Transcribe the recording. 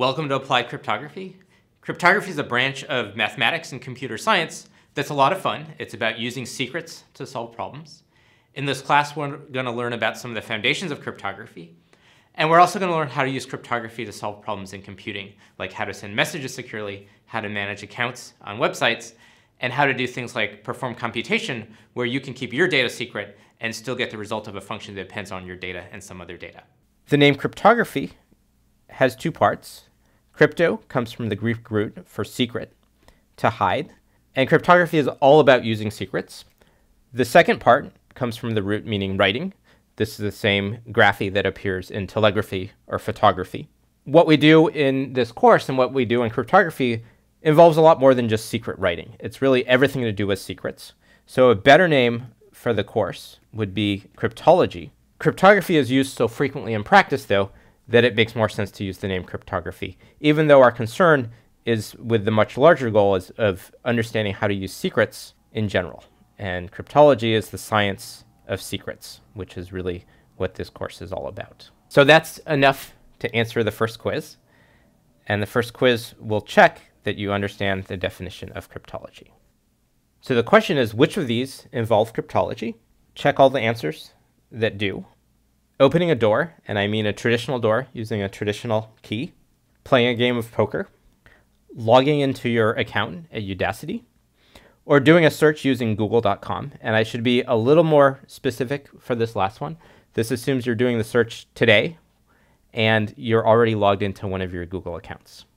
Welcome to Applied Cryptography. Cryptography is a branch of mathematics and computer science that's a lot of fun. It's about using secrets to solve problems. In this class, we're going to learn about some of the foundations of cryptography. And we're also going to learn how to use cryptography to solve problems in computing, like how to send messages securely, how to manage accounts on websites, and how to do things like perform computation, where you can keep your data secret and still get the result of a function that depends on your data and some other data. The name cryptography has two parts. Crypto comes from the Greek root for secret, to hide, and cryptography is all about using secrets. The second part comes from the root meaning writing. This is the same graphy that appears in telegraphy or photography. What we do in this course and what we do in cryptography involves a lot more than just secret writing. It's really everything to do with secrets. So a better name for the course would be cryptology. Cryptography is used so frequently in practice, though, that it makes more sense to use the name cryptography, even though our concern is with the much larger goal of understanding how to use secrets in general. And cryptology is the science of secrets, which is really what this course is all about. So that's enough to answer the first quiz. And the first quiz will check that you understand the definition of cryptology. So the question is, which of these involve cryptology? Check all the answers that do. Opening a door, and I mean a traditional door using a traditional key. Playing a game of poker. Logging into your account at Udacity. Or doing a search using google.com. And I should be a little more specific for this last one. This assumes you're doing the search today and you're already logged into one of your Google accounts.